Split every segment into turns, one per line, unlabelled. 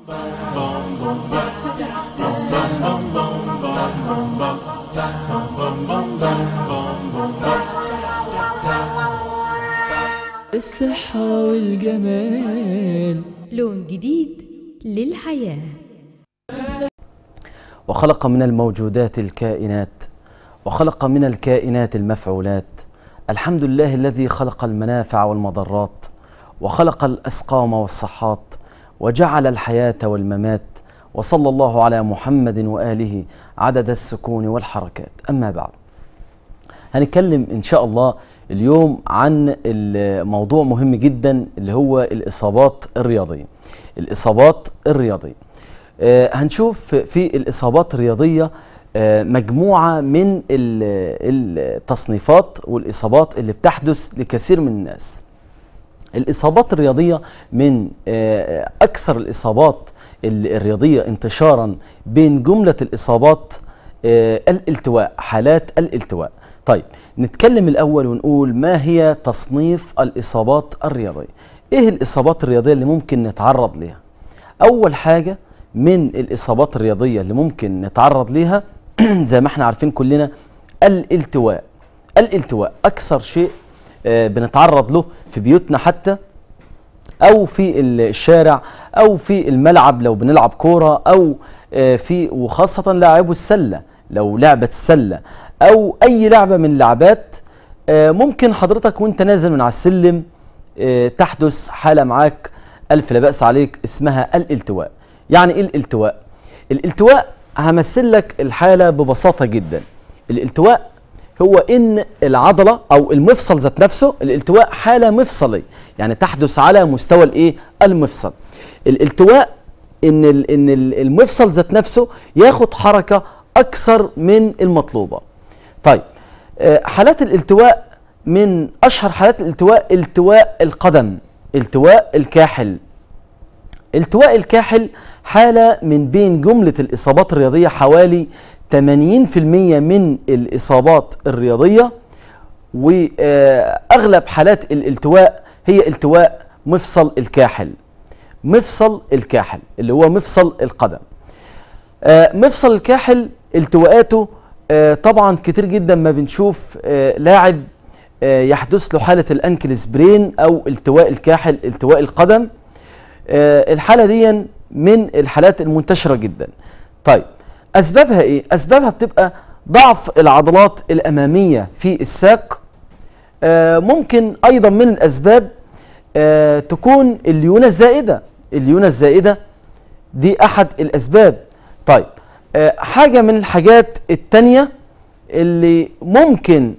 الصحة والجمال،
لون جديد للحياة.
وخلق من الموجودات الكائنات، وخلق من الكائنات المفعولات. الحمد لله الذي خلق المنافع والمضرات، وخلق الأسقام والصحات، وجعل الحياة والممات. وصلى الله على محمد وآله عدد السكون والحركات. أما بعد، هنتكلم إن شاء الله اليوم عن موضوع مهم جدا اللي هو الإصابات الرياضية. الإصابات الرياضية، هنشوف في الإصابات الرياضية مجموعة من التصنيفات والإصابات اللي بتحدث لكثير من الناس. الإصابات الرياضية من أكثر الإصابات الرياضية انتشارا بين جملة الإصابات الالتواء، حالات الالتواء. طيب، نتكلم الأول ونقول ما هي تصنيف الإصابات الرياضية. إيه الإصابات الرياضية اللي ممكن نتعرض لها؟ أول حاجة من الإصابات الرياضية اللي ممكن نتعرض لها زي ما احنا عارفين كلنا الالتواء. الالتواء أكثر شيء بنتعرض له في بيوتنا حتى، أو في الشارع، أو في الملعب لو بنلعب كورة، أو وخاصة لاعبو السلة لو لعبة السلة، أو أي لعبة من اللعبات. ممكن حضرتك وانت نازل من على السلم تحدث حالة معاك ألف لا بأس عليك اسمها الالتواء. يعني إيه الالتواء؟ الالتواء همثل لك الحالة ببساطة جدا. الالتواء هو إن العضلة أو المفصل ذات نفسه، الالتواء حالة مفصلية، يعني تحدث على مستوى الإيه؟ المفصل. الالتواء إن المفصل ذات نفسه ياخد حركة أكثر من المطلوبة. طيب، حالات الالتواء من أشهر حالات الالتواء التواء القدم، التواء الكاحل. التواء الكاحل حالة من بين جملة الإصابات الرياضية، حوالي 80% من الإصابات الرياضية، وأغلب حالات الالتواء هي التواء مفصل الكاحل. مفصل الكاحل اللي هو مفصل القدم. مفصل الكاحل التواءاته طبعا كتير جدا ما بنشوف لاعب يحدث له حالة الأنكل سبرين أو التواء الكاحل، التواء القدم. الحالة دي من الحالات المنتشرة جدا. طيب، أسبابها إيه؟ أسبابها بتبقى ضعف العضلات الأمامية في الساق. ممكن أيضا من الأسباب تكون الليونة الزائدة. الليونة الزائدة دي أحد الأسباب. طيب، حاجة من الحاجات التانية اللي ممكن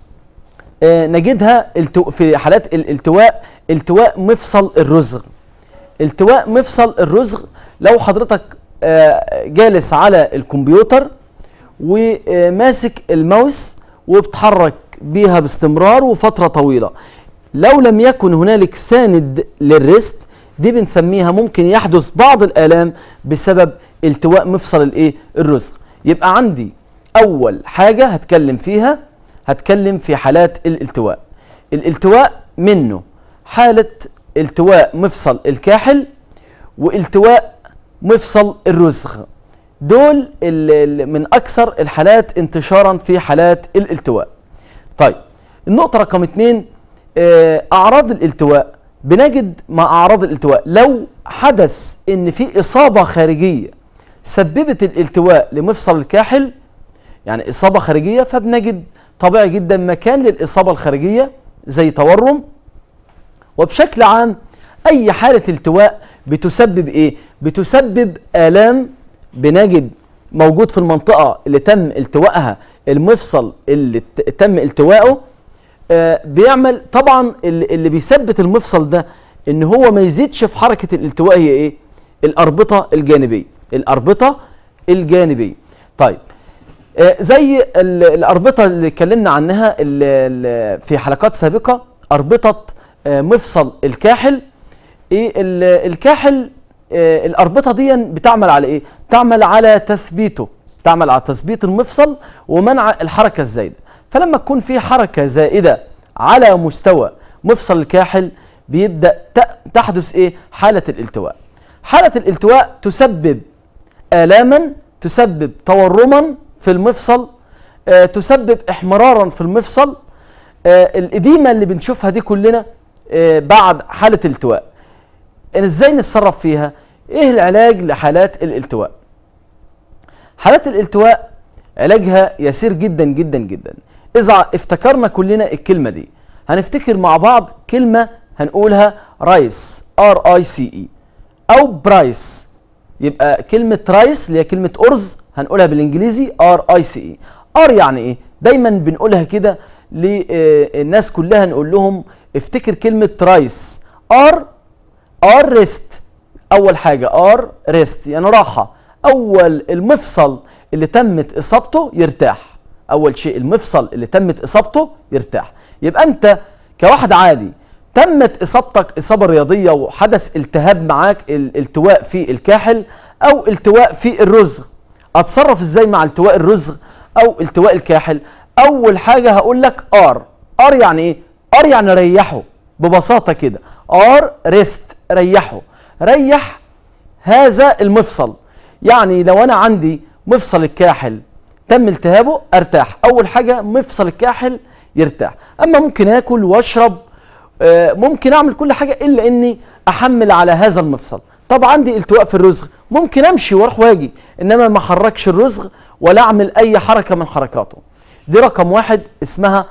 نجدها في حالات الالتواء، التواء مفصل الرزغ. التواء مفصل الرزغ، لو حضرتك جالس على الكمبيوتر وماسك الماوس وبتحرك بيها باستمرار وفترة طويلة، لو لم يكن هنالك ساند للريست، دي بنسميها ممكن يحدث بعض الآلام بسبب التواء مفصل الايه؟ الرزغ. يبقى عندي أول حاجة هتكلم في حالات الالتواء. الالتواء منه حالة التواء مفصل الكاحل والتواء مفصل الرزغ، دول من أكثر الحالات انتشارا في حالات الالتواء. طيب، النقطة رقم 2، أعراض الالتواء. بنجد مع أعراض الالتواء لو حدث إن في إصابة خارجية سببت الالتواء لمفصل الكاحل، يعني إصابة خارجية، فبنجد طبيعي جدا مكان للإصابة الخارجية زي تورم. وبشكل عام أي حالة التواء بتسبب إيه؟ بتسبب آلام. بنجد موجود في المنطقة اللي تم التواءها المفصل اللي تم التواءه، بيعمل طبعا اللي بيثبت المفصل ده إن هو ما يزيدش في حركة الالتواء هي إيه؟ الأربطة الجانبية. الأربطة الجانبية. طيب، زي الأربطة اللي اتكلمنا عنها في حلقات سابقة، أربطة مفصل الكاحل. إيه الكاحل؟ الأربطة دي بتعمل على إيه؟ تعمل على تثبيته، تعمل على تثبيت المفصل ومنع الحركة الزايدة. فلما تكون في حركة زائدة على مستوى مفصل الكاحل بيبدأ تحدث إيه؟ حالة الالتواء. حالة الالتواء تسبب آلاما، تسبب تورما في المفصل، تسبب احمرارا في المفصل، الإديمة اللي بنشوفها دي كلنا بعد حالة الالتواء. ازاي نتصرف فيها؟ ايه العلاج لحالات الالتواء؟ حالات الالتواء علاجها يسير جدا جدا جدا. إذا افتكرنا كلنا الكلمة دي هنفتكر مع بعض كلمة هنقولها رايس RICE أو برايس. يبقى كلمة رايس اللي هي كلمة أرز هنقولها بالإنجليزي RICE. يعني إيه؟ دايما بنقولها كده للناس كلها، نقول لهم افتكر كلمة رايس. ريست، أول حاجة ريست يعني راحة. أول المفصل اللي تمت إصابته يرتاح، أول شيء المفصل اللي تمت إصابته يرتاح. يبقى أنت كواحد عادي تمت إصابتك إصابة رياضية وحدث التهاب معاك، الالتواء في الكاحل أو التواء في الرزغ، أتصرف إزاي مع التواء الرزغ أو التواء الكاحل؟ أول حاجة هقول لك يعني إيه؟ يعني ريحه ببساطة كده. ريست، ريحه، ريح هذا المفصل. يعني لو أنا عندي مفصل الكاحل تم التهابه ارتاح، اول حاجه مفصل الكاحل يرتاح. اما ممكن اكل واشرب، ممكن اعمل كل حاجه الا اني احمل على هذا المفصل. طب عندي التواء في الرزغ، ممكن امشي واروح واجي انما ما احركش الرزغ ولا اعمل اي حركه من حركاته. دي رقم واحد اسمها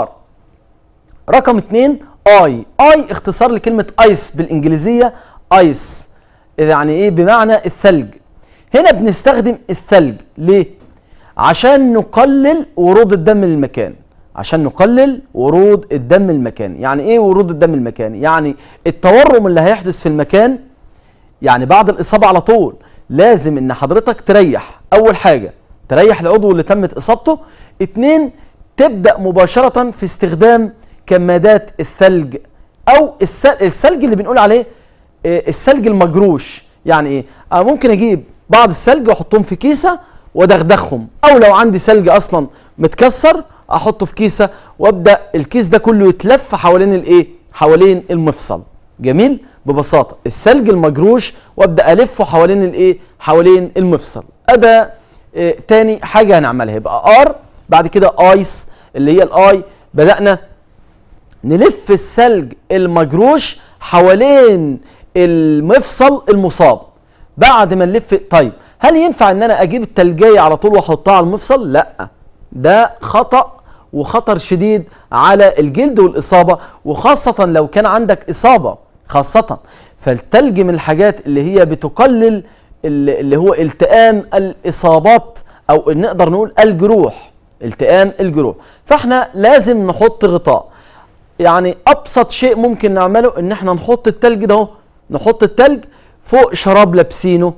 رقم اتنين اي اختصار لكلمه ايس بالانجليزيه، ايس يعني ايه؟ بمعنى الثلج. هنا بنستخدم الثلج ليه؟ عشان نقلل ورود الدم للمكان، عشان نقلل ورود الدم المكاني. يعني ايه ورود الدم المكاني؟ يعني التورم اللي هيحدث في المكان، يعني بعد الإصابة على طول لازم ان حضرتك تريح. اول حاجة تريح العضو اللي تمت إصابته. اتنين، تبدأ مباشرة في استخدام كمادات الثلج او الثلج اللي بنقول عليه الثلج المجروش. يعني ايه؟ انا ممكن اجيب بعض الثلج واحطهم في كيسة ودغدغهم، او لو عندي ثلج اصلا متكسر احطه في كيسه وابدا الكيس ده كله يتلف حوالين الايه؟ حوالين المفصل. جميل؟ ببساطه الثلج المجروش وابدا الفه حوالين الايه؟ حوالين المفصل. ادى تاني حاجه هنعملها يبقى بعد كده ايس اللي هي الاي، بدانا نلف الثلج المجروش حوالين المفصل المصاب. بعد ما نلف، طيب هل ينفع ان انا اجيب التلجية على طول واحطها على المفصل؟ لا، ده خطأ وخطر شديد على الجلد والإصابة، وخاصة لو كان عندك إصابة خاصة. فالتلج من الحاجات اللي هي بتقلل اللي هو التئام الإصابات، أو نقدر نقول الجروح، التئام الجروح. فاحنا لازم نحط غطاء. يعني أبسط شيء ممكن نعمله إن احنا نحط التلج ده، نحط التلج فوق شراب لابسينه،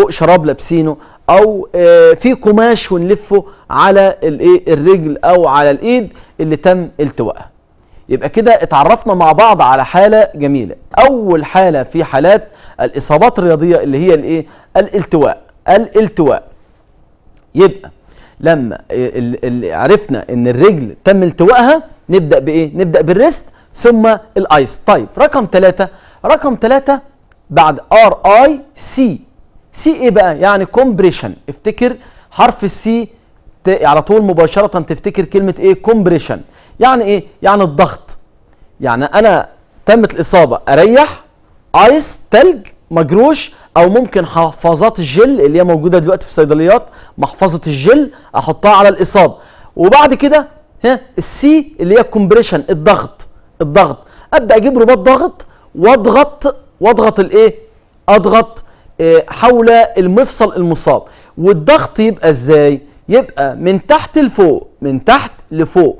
او في قماش ونلفه على الرجل او على الايد اللي تم التواءها. يبقى كده اتعرفنا مع بعض على حاله جميله. اول حاله في حالات الاصابات الرياضيه اللي هي الالتواء. يبقى لما عرفنا ان الرجل تم التواءها نبدا بايه؟ نبدا بالريست ثم الايس. طيب رقم 3 بعد RIC. سي ايه بقى؟ يعني كومبريشن. افتكر حرف السي على طول مباشرة تفتكر كلمة ايه؟ كومبريشن. يعني ايه؟ يعني الضغط. يعني انا تمت الإصابة اريح، ايس تلج مجروش، او ممكن حفاظات الجل اللي هي موجودة دلوقتي في الصيدليات، محفظة الجل احطها على الإصابة. وبعد كده السي اللي هي كومبريشن، الضغط. ابدأ اجيب رباط ضغط واضغط الايه؟ اضغط حول المفصل المصاب. والضغط يبقى ازاي؟ يبقى من تحت لفوق،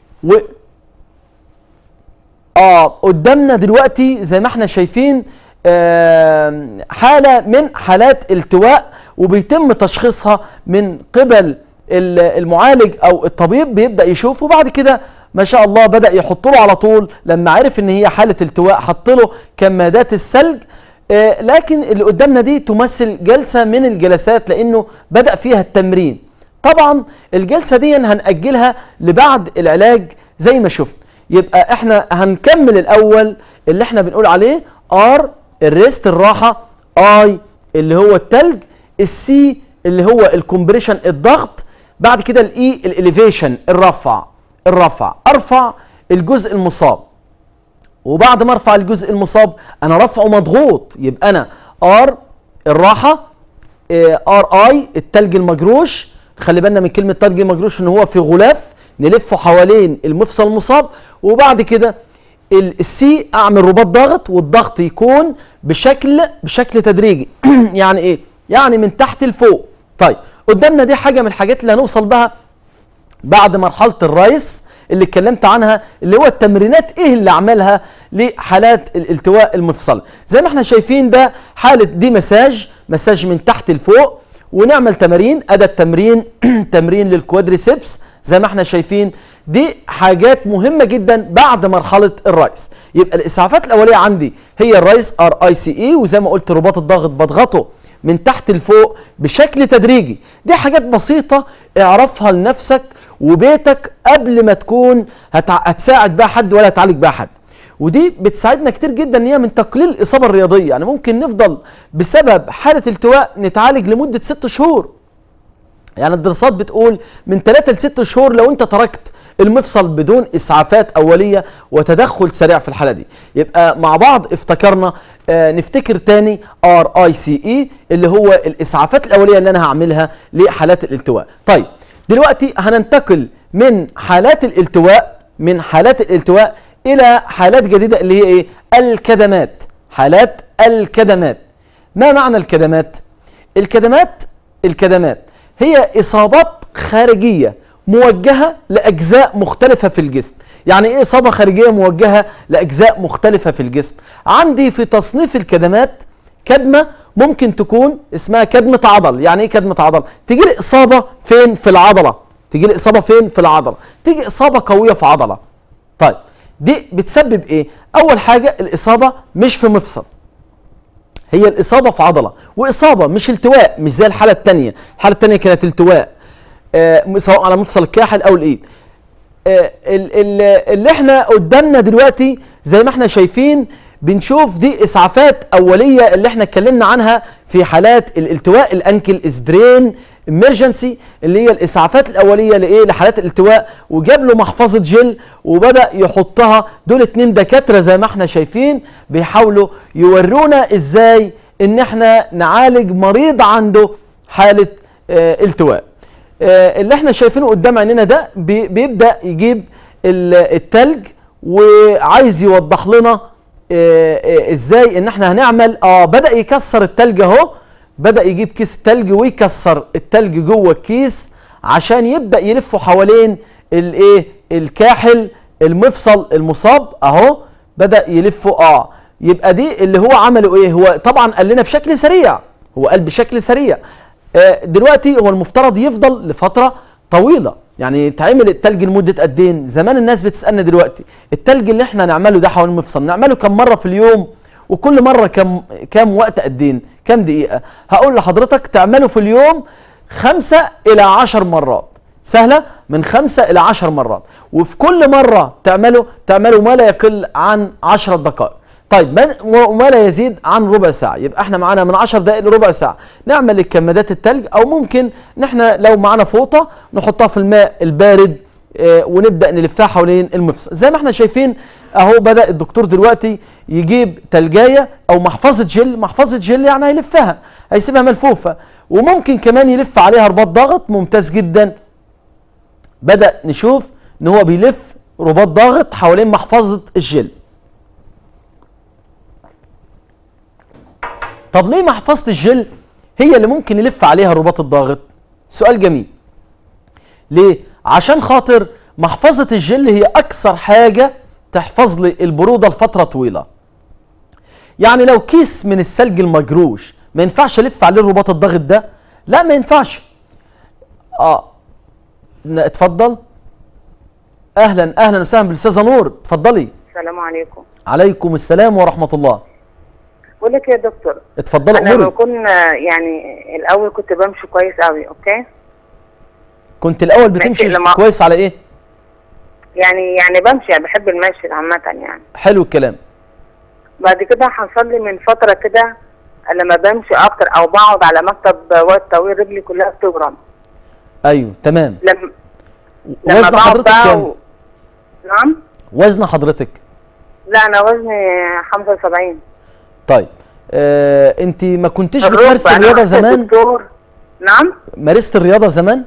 قدامنا دلوقتي زي ما احنا شايفين حالة من حالات التواء، وبيتم تشخيصها من قبل المعالج او الطبيب، بيبدأ يشوف وبعد كده ما شاء الله بدأ يحط له على طول. لما عرف ان هي حالة التواء حط له كمادات الثلج. لكن اللي قدامنا دي تمثل جلسة من الجلسات لأنه بدأ فيها التمرين. طبعا الجلسة دي هنأجلها لبعد العلاج زي ما شفنا. يبقى احنا هنكمل الأول اللي احنا بنقول عليه الريست الراحة، اي اللي هو التلج، السي اللي هو الكومبريشن الضغط، بعد كده الاي الاليفيشن الرفع. ارفع الجزء المصاب، وبعد ما ارفع الجزء المصاب انا رفعه مضغوط، يبقى انا ار الراحه، ار اي التلج المجروش. خلي بالنا من كلمه تلج المجروش ان هو في غلاف نلفه حوالين المفصل المصاب، وبعد كده السي اعمل رباط ضغط، والضغط يكون بشكل تدريجي. يعني ايه؟ يعني من تحت لفوق. طيب قدامنا دي حاجه من الحاجات اللي هنوصل بها بعد مرحله الرايس اللي اتكلمت عنها، اللي هو التمرينات ايه اللي اعملها لحالات الالتواء المفصلي. زي ما احنا شايفين ده حاله دي مساج من تحت لفوق، ونعمل تمارين. ادى التمرين تمرين للكوادريسبس زي ما احنا شايفين. دي حاجات مهمه جدا بعد مرحله الرايس. يبقى الاسعافات الاوليه عندي هي الرايس RICE، وزي ما قلت رباط الضغط بضغطه من تحت لفوق بشكل تدريجي. دي حاجات بسيطه اعرفها لنفسك وبيتك قبل ما تكون هتساعد بها حد ولا تعالج بها حد. ودي بتساعدنا كتير جدا ان هي من تقليل الاصابه الرياضيه. يعني ممكن نفضل بسبب حاله التواء نتعالج لمده 6 شهور. يعني الدراسات بتقول من 3 ل 6 شهور لو انت تركت المفصل بدون اسعافات اوليه وتدخل سريع في الحاله دي. يبقى مع بعض افتكرنا نفتكر تاني RICE اللي هو الاسعافات الاوليه اللي انا هعملها لحالات الالتواء. طيب دلوقتي هننتقل من حالات الالتواء الى حالات جديده اللي هي ايه؟ الكدمات. حالات الكدمات. ما معنى الكدمات؟ الكدمات هي اصابات خارجيه موجهه لاجزاء مختلفه في الجسم. يعني ايه اصابه خارجيه موجهه لاجزاء مختلفه في الجسم؟ عندي في تصنيف الكدمات كدمه ممكن تكون اسمها كدمه عضل. يعني ايه كدمه عضل؟ تيجي لي اصابه فين في العضله؟ تيجي اصابه قويه في عضله. طيب دي بتسبب ايه؟ اول حاجه الاصابه مش في مفصل، هي الاصابه في عضله، واصابه مش التواء، مش زي الحاله الثانيه. الحاله الثانيه كانت التواء سواء على مفصل الكاحل او الايد. اللي احنا قدامنا دلوقتي زي ما احنا شايفين بنشوف دي اسعافات اوليه اللي احنا اتكلمنا عنها في حالات الالتواء، الانكل اسبرين امرجنسي، اللي هي الاسعافات الاوليه لايه؟ لحالات الالتواء. وجاب له محفظه جل وبدا يحطها. دول 2 دكاتره زي ما احنا شايفين بيحاولوا يورونا ازاي ان احنا نعالج مريض عنده حاله التواء. اللي احنا شايفينه قدام عيننا ده بيبدا يجيب التلج وعايز يوضح لنا ازاي ان احنا هنعمل. بدا يكسر التلج اهو، بدا يجيب كيس تلج ويكسر التلج جوه الكيس عشان يبدا يلفه حوالين الايه؟ الكاحل المفصل المصاب اهو، بدا يلفه. يبقى دي اللي هو عمله ايه؟ هو طبعا قال لنا بشكل سريع، بشكل سريع. دلوقتي هو المفترض يفضل لفتره طويله. يعني تعمل التلج لمده قد ايه؟ زمان الناس بتسالنا دلوقتي التلج اللي احنا نعمله ده حوالين المفصل نعمله كم مره في اليوم؟ وكل مره كم وقت قد ايه؟ كم دقيقه؟ هقول لحضرتك تعمله في اليوم 5 إلى 10 مرات. سهله، من 5 إلى 10 مرات، وفي كل مره تعمله ما لا يقل عن 10 دقائق. طيب ما لا يزيد عن ربع ساعه. يبقى احنا معانا من 10 دقائق لربع ساعه نعمل الكمادات التلج، او ممكن ان احنا لو معانا فوطه نحطها في الماء البارد ونبدا نلفها حوالين المفصل. زي ما احنا شايفين اهو بدا الدكتور دلوقتي يجيب تلجايه او محفظه جل يعني هيلفها، هيسيبها ملفوفه، وممكن كمان يلف عليها رباط ضغط. ممتاز جدا. بدا نشوف ان هو بيلف رباط ضغط حوالين محفظه الجل. طب ليه محفظه الجل هي اللي ممكن يلف عليها رباط الضغط؟ سؤال جميل. ليه؟ عشان خاطر محفظه الجل هي اكثر حاجه تحفظ لي البروده لفتره طويله. يعني لو كيس من الثلج المجروش ما ينفعش الف عليه رباط الضغط ده؟ لا ما ينفعش. اتفضل. اهلا وسهلا بالاستاذه نور، اتفضلي.
السلام عليكم.
عليكم السلام ورحمه الله.
بقول لك يا دكتور،
اتفضلي.
انا بكون يعني الاول كنت بمشي كويس قوي. اوكي،
كنت الاول بتمشي كويس على ايه؟
يعني بمشي، يعني بحب المشي عامه يعني.
حلو الكلام.
بعد كده حصل لي من فتره كده لما بمشي اكتر او بقعد على مكتب وقت طويل رجلي كلها بتورم.
ايوه تمام.
لما
وزن حضرتك كام؟
نعم.
وزن حضرتك؟
لا انا وزني 75.
طيب انت ما كنتش بتمارسي الرياضه زمان؟
دكتور. نعم.
مارست الرياضه زمان؟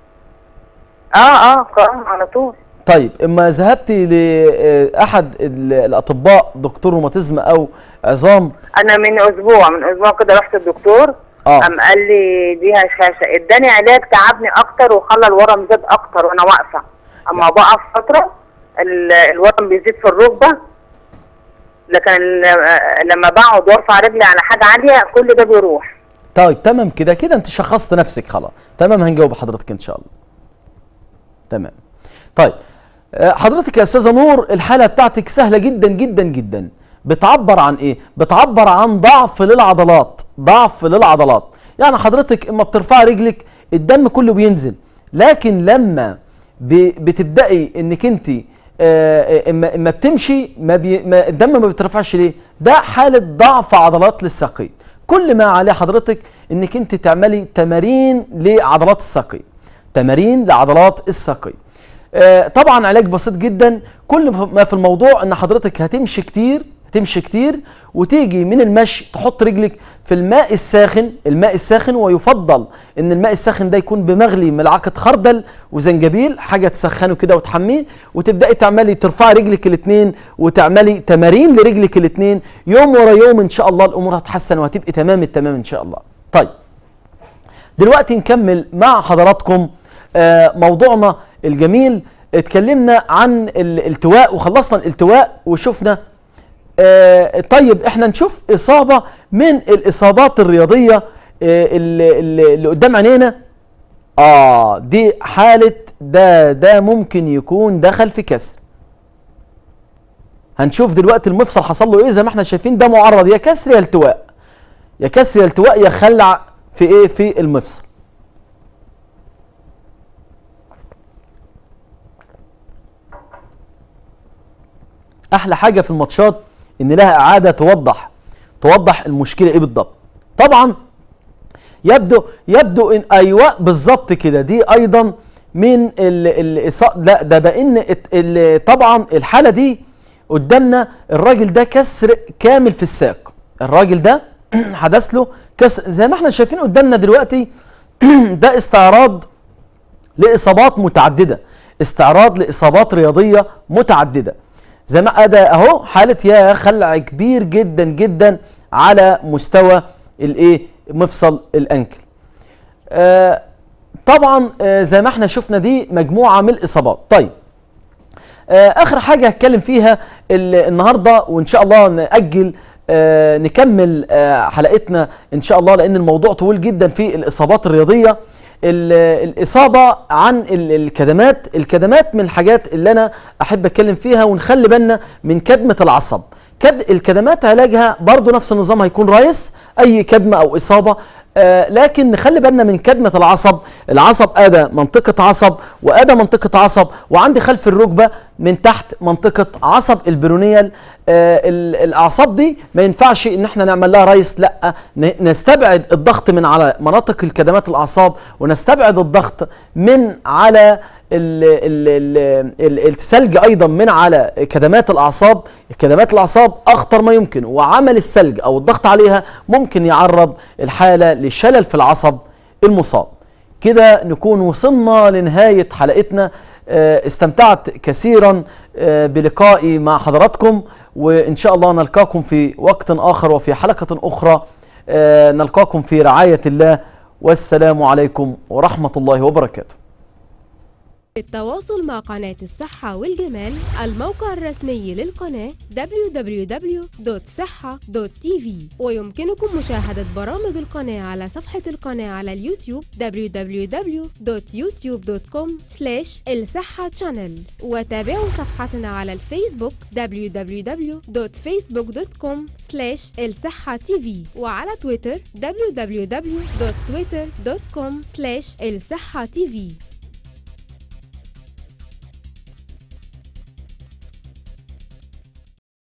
على طول.
طيب اما ذهبتي لاحد الاطباء دكتور روماتيزم او عظام؟
انا من اسبوع كده رحت الدكتور. قام قال لي دي هشاشه، اداني علاج تعبني اكتر وخلى الورم زاد اكتر وانا واقفه. اما بقف فتره الورم بيزيد في الركبه، لكن لما بقعد وارفع رجلي على حاجه عاليه كل ده بيروح.
طيب تمام، كده انت شخصت نفسك خلاص. تمام، هنجاوب حضرتك ان شاء الله. تمام. طيب حضرتك يا استاذه نور الحاله بتاعتك سهله جدا جدا جدا. بتعبر عن ايه؟ بتعبر عن ضعف للعضلات. يعني حضرتك اما بترفعي رجلك الدم كله بينزل، لكن لما بتبداي انك انت اما بتمشي الدم ما بيترفعش. ليه؟ ده حاله ضعف عضلات للساقين. كل ما عليه حضرتك انك انت تعملي تمارين لعضلات الساقين. طبعا علاج بسيط جدا. كل ما في الموضوع ان حضرتك هتمشي كتير وتيجي من المشي تحط رجلك في الماء الساخن، ويفضل ان الماء الساخن ده يكون بمغلي ملعقه خردل وزنجبيل، حاجه تسخنه كده وتحميه، وتبداي تعملي ترفعي رجلك الاثنين وتعملي تمارين لرجلك الاثنين يوم ورا يوم. ان شاء الله الامور هتتحسن وهتبقي تمام التمام ان شاء الله. طيب دلوقتي نكمل مع حضراتكم موضوعنا الجميل. اتكلمنا عن الالتواء وخلصنا الالتواء وشفنا. طيب احنا نشوف اصابه من الاصابات الرياضيه اللي قدام عينينا. دي حاله ده ممكن يكون دخل في كسر. هنشوف دلوقتي المفصل حصل له ايه. زي ما احنا شايفين ده معرض يا كسر يا التواء، يا خلع في ايه؟ في المفصل. احلى حاجه في الماتشات ان لها اعاده توضح المشكله ايه بالضبط. طبعا يبدو ان ايوه بالظبط كده. دي ايضا من لا ده بان طبعا الحاله دي قدامنا الراجل ده كسر كامل في الساق. الراجل ده حدث له كسر زي ما احنا شايفين قدامنا دلوقتي. ده استعراض لاصابات رياضيه متعدده. زي ما ادى اهو حاله يا خلع كبير جدا جدا على مستوى مفصل الانكل. طبعا زي ما احنا شفنا دي مجموعه من الاصابات. طيب اخر حاجه هتكلم فيها النهارده، وان شاء الله ناجل نكمل حلقتنا ان شاء الله لان الموضوع طويل جدا في الاصابات الرياضيه. الإصابة عن الكدمات من الحاجات اللي أنا أحب أتكلم فيها، ونخلي بالنا من كدمة العصب. الكدمات علاجها برضو نفس النظام هيكون رايس أي كدمة أو إصابة، لكن نخلي بالنا من كدمة العصب. العصب أدى منطقة عصب وأدى منطقة عصب، وعندي خلف الركبة من تحت منطقة عصب البرونيال. الأعصاب دي ما ينفعش إن احنا نعمل لها رايس، لا نستبعد الضغط من على مناطق الكدمات الأعصاب، ونستبعد الضغط من على الثلج أيضا من على كدمات الأعصاب. كدمات الأعصاب أخطر ما يمكن، وعمل الثلج أو الضغط عليها ممكن يعرض الحالة لشلل في العصب المصاب. كده نكون وصلنا لنهاية حلقتنا. استمتعت كثيرا بلقائي مع حضراتكم، وإن شاء الله نلقاكم في وقت آخر وفي حلقة أخرى. نلقاكم في رعاية الله، والسلام عليكم ورحمة الله وبركاته.
التواصل مع قناة الصحة والجمال. الموقع الرسمي للقناة www.صحة.tv، ويمكنكم مشاهدة برامج القناة على صفحة القناة على اليوتيوب www.youtube.com/الصحة channel، وتابعوا صفحتنا على الفيسبوك www.facebook.com/الصحة tv، وعلى تويتر www.twitter.com/الصحة tv.